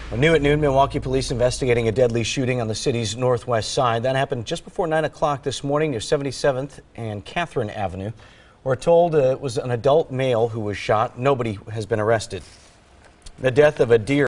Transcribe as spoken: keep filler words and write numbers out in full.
Well, new at noon, Milwaukee police investigating a deadly shooting on the city's northwest side. That happened just before nine o'clock this morning near seventy-seventh and Catherine Avenue. We're told uh, it was an adult male who was shot. Nobody has been arrested. The death of a deer